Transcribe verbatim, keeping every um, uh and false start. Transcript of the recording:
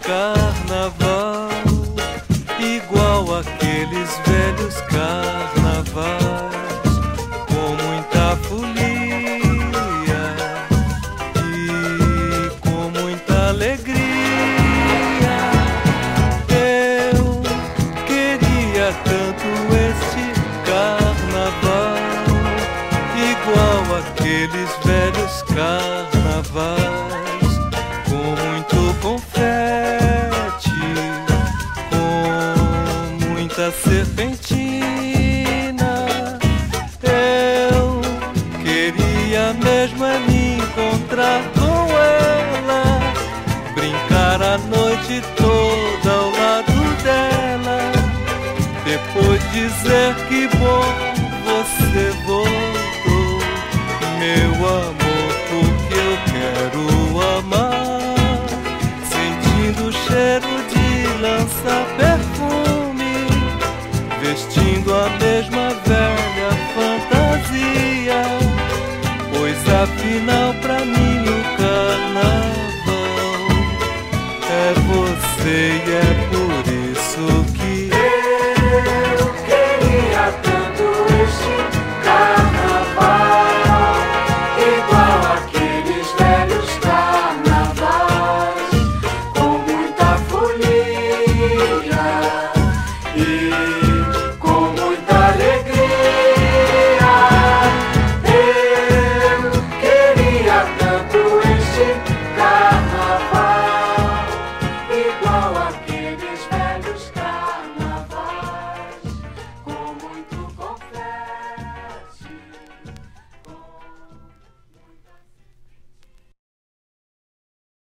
carnaval, igual aqueles velhos carnavais, com muita folia e com muita alegria. Eu queria tanto este carnaval, igual aqueles velhos carnavais, com muito confete, com muita serpentina. Eu queria mesmo é me encontrar com ela, brincar a noite toda ao lado dela, depois dizer que bom você voltou, meu amor, porque eu quero amar, sentindo o cheiro de lança-perfume, vestindo a mesma velha fantasia, pois afinal pra mim o carnaval é você e é